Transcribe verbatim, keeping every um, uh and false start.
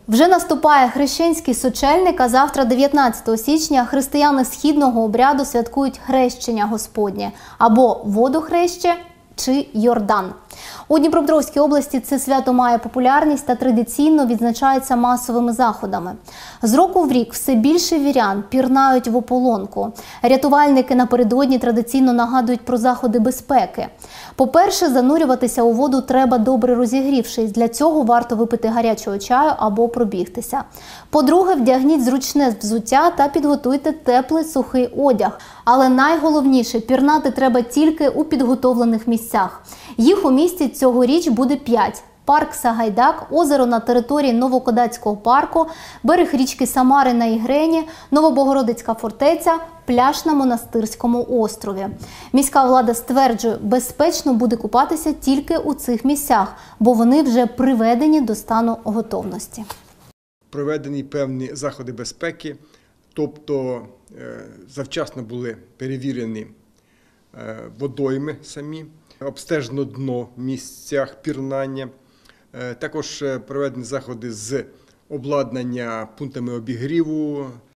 Вже наступає хрещенський сочельник, а завтра, дев'ятнадцятого січня, християни східного обряду святкують хрещення Господнє або водохреще чи Йордан. У Дніпропетровській області це свято має популярність та традиційно відзначається масовими заходами. З року в рік все більше вірян пірнають в ополонку. Рятувальники напередодні традиційно нагадують про заходи безпеки. По-перше, занурюватися у воду треба добре розігрівшись. Для цього варто випити гарячого чаю або пробігтися. По-друге, вдягніть зручне взуття та підготуйте теплий сухий одяг. Але найголовніше – пірнати треба тільки у підготовлених місцях. Їх у місті цьогоріч буде п'ять. Парк Сагайдак, озеро на території Новокодацького парку, берег річки Самари на Ігрені, Новобогородицька фортеця, пляж на Монастирському острові. Міська влада стверджує, безпечно буде купатися тільки у цих місцях, бо вони вже приведені до стану готовності. Проведені певні заходи безпеки, тобто завчасно були перевірені водойми самі, обстежено дно в місцях пірнання. Також проведені заходи з обладнання пунктами обігріву,